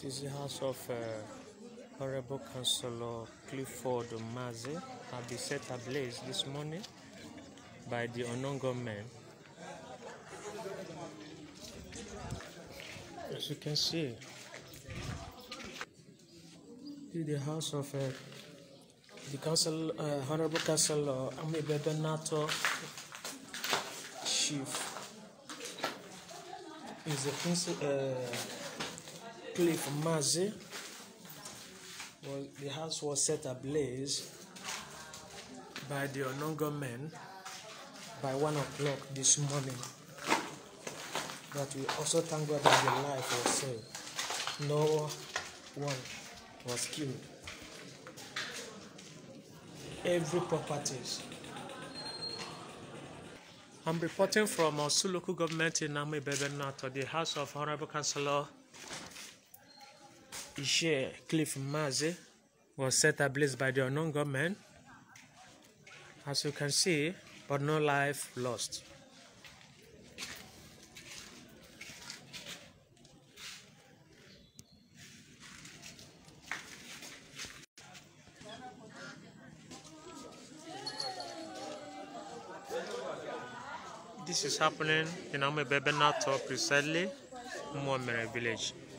This is the house of Honourable Councillor Clifford Raze, have been set ablaze this morning by the unknown gunmen. As you can see, this is the house of the council, Honourable Councillor Honourable Chief. Is the principal Clifford Raze. Well, the house was set ablaze by the unknown gunmen by 1 o'clock this morning. But we also thank God that the life was saved. No one was killed. Every properties. I'm reporting from Osu local government in to the house of Honourable Councillor Clifford Raze was set ablaze by the unknown gunmen, as you can see, but no life lost. This is happening in Bebenato, precisely Momere village.